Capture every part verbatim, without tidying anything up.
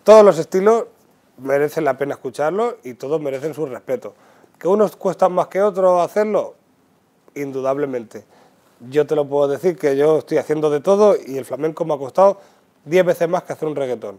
todos los estilos merecen la pena escucharlos y todos merecen su respeto. ¿Que unos cuestan más que otros hacerlo? Indudablemente. Yo te lo puedo decir que yo estoy haciendo de todo y el flamenco me ha costado diez veces más que hacer un reggaetón.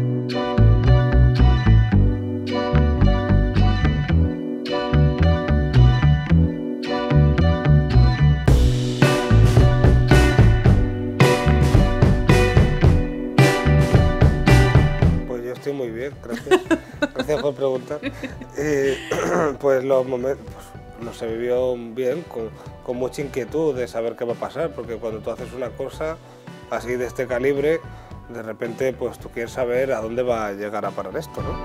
Estoy muy bien, gracias. Gracias por preguntar. Eh, pues los momentos pues, los he vivido bien, con, con mucha inquietud de saber qué va a pasar, porque cuando tú haces una cosa así de este calibre, de repente pues tú quieres saber a dónde va a llegar a parar esto, ¿no?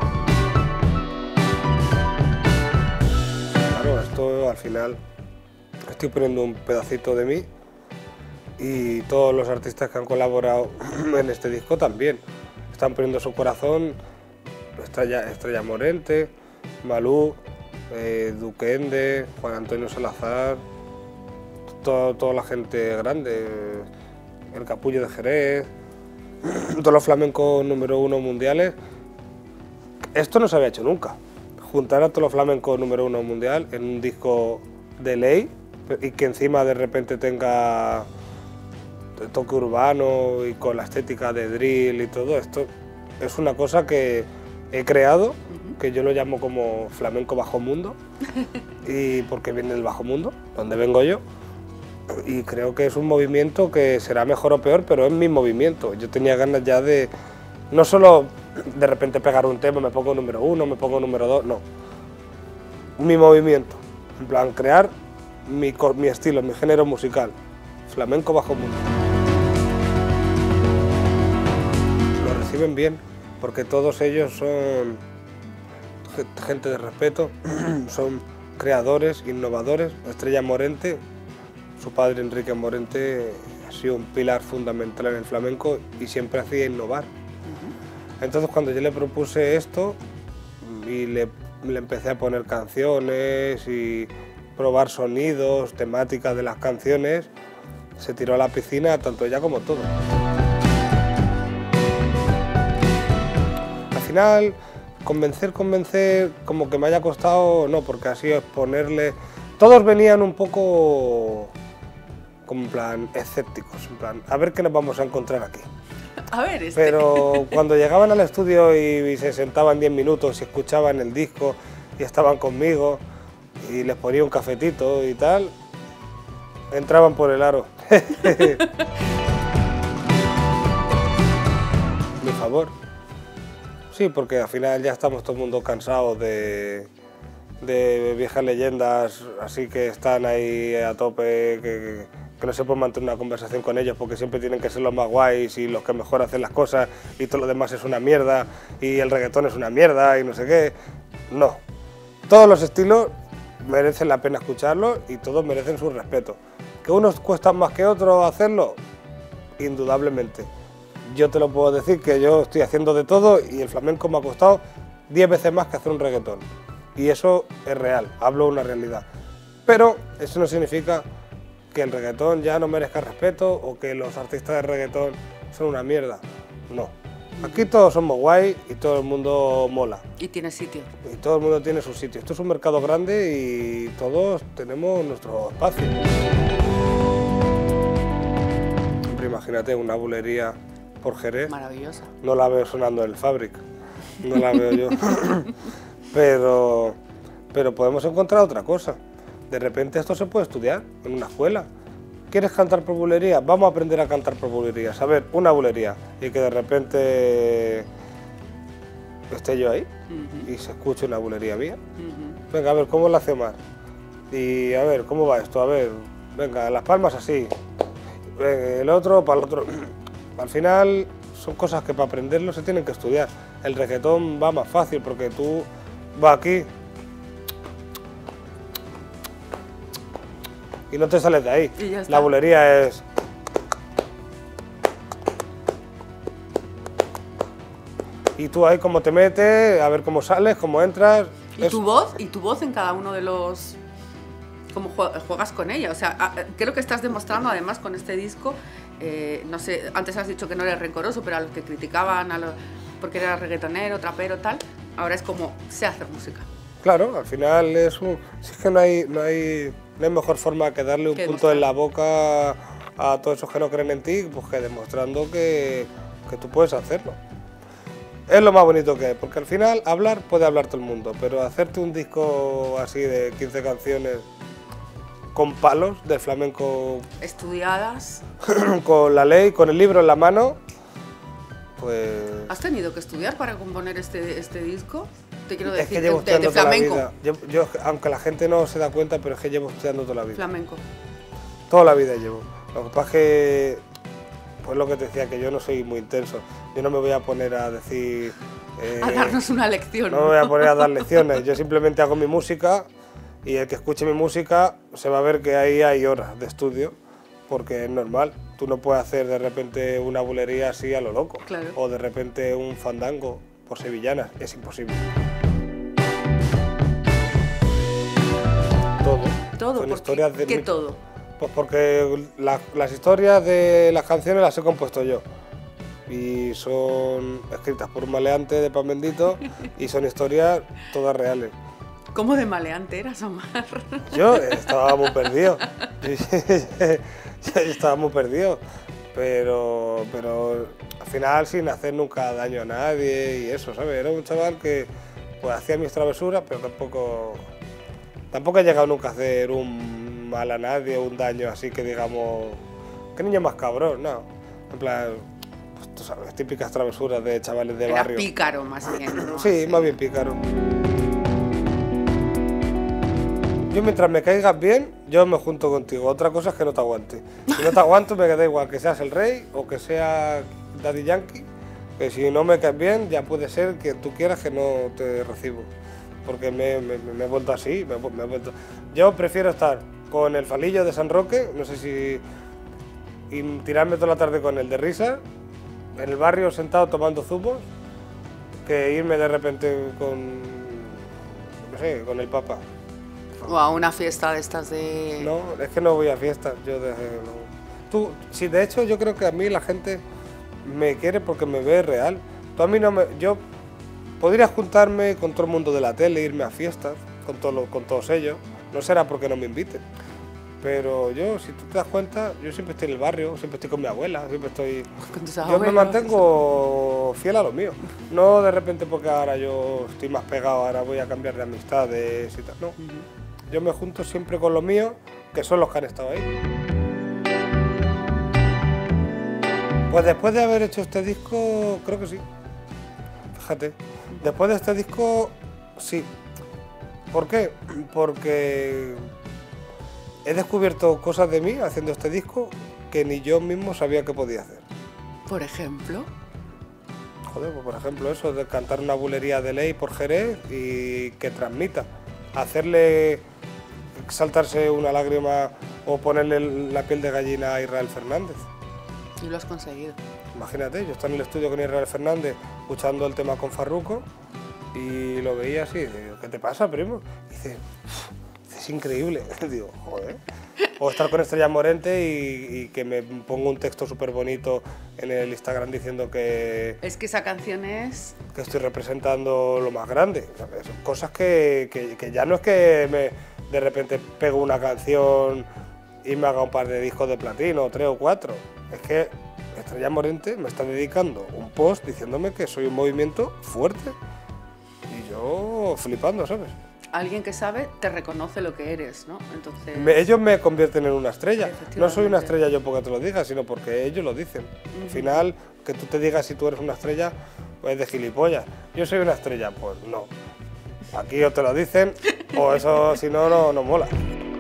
Claro, esto al final estoy poniendo un pedacito de mí y todos los artistas que han colaborado en este disco también. Están poniendo su corazón, Estrella, Estrella Morente, Malú, eh, Duquende, Juan Antonio Salazar, todo, toda la gente grande, el Capullo de Jerez, todos los flamencos número uno mundiales. Esto no se había hecho nunca, juntar a todos los flamencos número uno mundial en un disco de ley y que encima de repente tenga toque urbano y con la estética de drill y todo esto, es una cosa que he creado, que yo lo llamo como flamenco bajo mundo, y porque viene del bajo mundo, donde vengo yo, y creo que es un movimiento que será mejor o peor, pero es mi movimiento. Yo tenía ganas ya de, no solo de repente pegar un tema, me pongo número uno, me pongo número dos, no, mi movimiento, en plan crear mi, mi estilo, mi género musical, flamenco bajo mundo. Reciben bien, porque todos ellos son gente de respeto, son creadores, innovadores. Estrella Morente, su padre Enrique Morente, ha sido un pilar fundamental en el flamenco y siempre hacía innovar. Entonces cuando yo le propuse esto y le, le empecé a poner canciones y probar sonidos, temáticas de las canciones, se tiró a la piscina tanto ella como todo. Al final, convencer, convencer, como que me haya costado, no, porque así es ponerle... Todos venían un poco, como en plan, escépticos, en plan, a ver qué nos vamos a encontrar aquí. A ver, este... Pero cuando llegaban al estudio y, y se sentaban diez minutos y escuchaban el disco y estaban conmigo y les ponía un cafetito y tal, entraban por el aro. Mi favor. Sí, porque al final ya estamos todo el mundo cansados de, de viejas leyendas, así que están ahí a tope, que, que no se puede mantener una conversación con ellos porque siempre tienen que ser los más guays y los que mejor hacen las cosas y todo lo demás es una mierda y el reggaetón es una mierda y no sé qué. No, todos los estilos merecen la pena escucharlos y todos merecen su respeto. ¿Que unos cuestan más que otros hacerlo? Indudablemente. Yo te lo puedo decir que yo estoy haciendo de todo y el flamenco me ha costado diez veces más que hacer un reggaetón. Y eso es real, hablo una realidad. Pero eso no significa que el reggaetón ya no merezca respeto o que los artistas de reggaetón son una mierda. No. Aquí todos somos guay y todo el mundo mola. Y tiene sitio. Y todo el mundo tiene su sitio. Esto es un mercado grande y todos tenemos nuestro espacio. Siempre imagínate una bulería por Jerez. Maravillosa. No la veo sonando en el Fabric, no la veo yo. pero, pero podemos encontrar otra cosa. De repente esto se puede estudiar en una escuela. ¿Quieres cantar por bulería? Vamos a aprender a cantar por bulería. A ver, una bulería y que de repente esté yo ahí uh-huh. y se escuche una bulería mía. Uh-huh. Venga, a ver, ¿cómo la hace Omar? Y a ver, ¿cómo va esto? A ver, venga, las palmas así. El otro para el otro. Al final son cosas que para aprenderlo se tienen que estudiar. El reggaetón va más fácil porque tú vas aquí y no te sales de ahí. Y ya está. La bulería es... Y tú ahí cómo te metes, a ver cómo sales, cómo entras... ¿Y es... tu voz? ¿Y tu voz en cada uno de los cómo juegas con ella. O sea, creo que estás demostrando además con este disco, eh, no sé, antes has dicho que no eres rencoroso, pero a los que criticaban, a los, porque era reggaetonero, trapero, tal, ahora es como, sé hacer música. Claro, al final es un... Si es que no hay, no hay, no hay mejor forma que darle un que punto en la boca a todos esos que no creen en ti, pues que demostrando que, que tú puedes hacerlo. Es lo más bonito que hay, porque al final hablar puede hablar todo el mundo, pero hacerte un disco así de quince canciones con palos del flamenco... Estudiadas. Con la ley, con el libro en la mano, pues... ¿Has tenido que estudiar para componer este, este disco? Te quiero decir, es que llevo de, de, de flamenco. Toda la vida. Yo, yo, aunque la gente no se da cuenta, pero es que llevo estudiando toda la vida. Flamenco. Toda la vida llevo. Lo que pasa es que, pues lo que te decía, que yo no soy muy intenso. Yo no me voy a poner a decir... Eh, a darnos una lección. No me voy a poner a dar lecciones. Yo simplemente hago mi música y el que escuche mi música se va a ver que ahí hay horas de estudio, porque es normal. Tú no puedes hacer de repente una bulería así a lo loco. Claro. O de repente un fandango por sevillanas. Es imposible. Todo. Todo. Son ¿Por historias qué, de ¿qué mi... todo? Pues porque la, las historias de las canciones las he compuesto yo. Y son escritas por un maleante de pan bendito y son historias todas reales. ¿Cómo de maleante eras, Omar? Yo estaba muy perdido. Yo estaba muy perdido. Pero, pero al final sin hacer nunca daño a nadie y eso, ¿sabes? Era un chaval que pues hacía mis travesuras, pero tampoco, tampoco he llegado nunca a hacer un mal a nadie, un daño así que digamos, qué niño más cabrón, no. En plan, pues, tú sabes, típicas travesuras de chavales de Era barrio. Era pícaro más bien, ¿no? Sí, más bien pícaro. Yo mientras me caigas bien, yo me junto contigo. Otra cosa es que no te aguante. Si no te aguanto me queda igual que seas el rey o que sea Daddy Yankee, que si no me caes bien ya puede ser que tú quieras que no te recibo. Porque me, me, me he vuelto así, me, me he vuelto... Yo prefiero estar con el falillo de San Roque, no sé si... y tirarme toda la tarde con el de risa, en el barrio sentado tomando zumos, que irme de repente con... no sé, con el Papa. O a una fiesta de estas de... No, es que no voy a fiestas, yo de... no. Tú, sí, de hecho yo creo que a mí la gente me quiere porque me ve real. Tú a mí no me... Yo podría juntarme con todo el mundo de la tele, irme a fiestas, con, todo, con todos ellos, no será porque no me inviten. Pero yo, si tú te das cuenta, yo siempre estoy en el barrio, siempre estoy con mi abuela, siempre estoy... Con tus yo abuelos, me mantengo fiel a lo mío. No de repente porque ahora yo estoy más pegado, ahora voy a cambiar de amistades y tal, no. Uh-huh. Yo me junto siempre con los míos, que son los que han estado ahí. Pues después de haber hecho este disco, creo que sí. Fíjate, después de este disco, sí. ¿Por qué? Porque he descubierto cosas de mí haciendo este disco que ni yo mismo sabía que podía hacer. ¿Por ejemplo? Joder, pues por ejemplo eso de cantar una bulería de ley por Jerez y que transmita. Hacerle saltarse una lágrima o ponerle la piel de gallina a Israel Fernández. Y lo has conseguido. Imagínate, yo estaba en el estudio con Israel Fernández escuchando el tema con Farruko y lo veía así, digo, ¿qué te pasa, primo? Y dice, es increíble. Digo, joder. O estar con Estrella Morente y, y que me ponga un texto súper bonito en el Instagram diciendo que... Es que esa canción es... que estoy representando lo más grande. ¿Sabes? Cosas que, que, que ya no es que me, de repente pego una canción y me haga un par de discos de platino, tres o cuatro. Es que Estrella Morente me está dedicando un post diciéndome que soy un movimiento fuerte. Y yo flipando, ¿sabes? Alguien que sabe te reconoce lo que eres, ¿no? Entonces... Me, ellos me convierten en una estrella. No soy una estrella yo porque te lo diga, sino porque ellos lo dicen. Uh-huh. Al final, que tú te digas si tú eres una estrella, pues de gilipollas. Yo soy una estrella, pues no. Aquí o te lo dicen, o eso si no, no, no mola.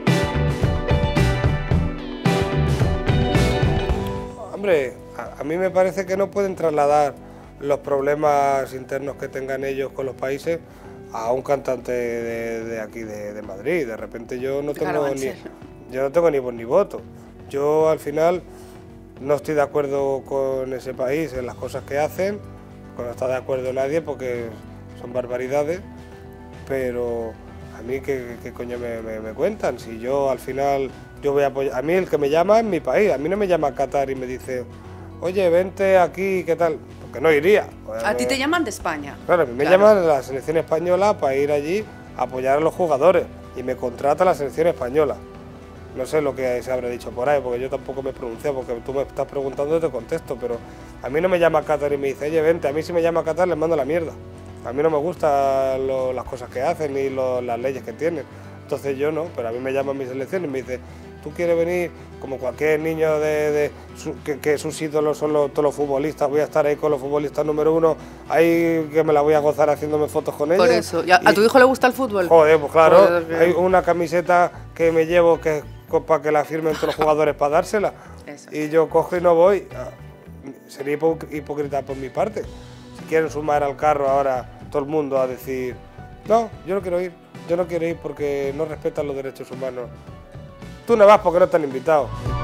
Hombre, a, a mí me parece que no pueden trasladar los problemas internos que tengan ellos con los países a un cantante de, de aquí de, de Madrid. De repente yo no tengo ni, yo no tengo ni voz ni voto. Yo al final no estoy de acuerdo con ese país en las cosas que hacen, no está de acuerdo nadie porque son barbaridades, pero a mí qué, qué coño me, me, me cuentan, si yo al final, yo voy a apoyar, a mí el que me llama es mi país, a mí no me llama Qatar y me dice, oye, vente aquí, ¿qué tal? Porque no iría. Pues, a ti te llaman de España. Claro, a mí me claro. llaman la selección española para ir allí a apoyar a los jugadores y me contrata la selección española. No sé lo que se habrá dicho por ahí, porque yo tampoco me pronuncié, porque tú me estás preguntando y te contesto, pero a mí no me llama Qatar y me dice, oye, vente, a mí si me llama Qatar les mando la mierda. A mí no me gustan lo, las cosas que hacen ni lo, las leyes que tienen, entonces yo no, pero a mí me llaman mi selección y me dice, tú quieres venir, como cualquier niño de, de su, que, que sus ídolos son los, todos los futbolistas, voy a estar ahí con los futbolistas número uno, ahí que me la voy a gozar haciéndome fotos con ellos. Por eso, ¿y a, ¿a tu hijo le gusta el fútbol? Joder, pues claro, Joder, hay una camiseta que me llevo que para que la firmen todos los jugadores para dársela. Eso. Y yo cojo y no voy. Sería hipócrita por mi parte. Si quieren sumar al carro ahora todo el mundo a decir, no, yo no quiero ir, yo no quiero ir porque no respetan los derechos humanos. Tú no vas porque no te han invitado.